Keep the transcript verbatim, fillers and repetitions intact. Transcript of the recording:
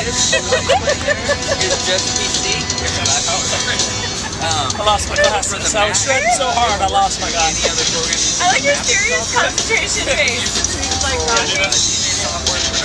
Is just P C. Um, I lost my glasses. I was shredding so hard, I lost my glasses. any other programs? I like your serious concentration face. It's like rocking. Software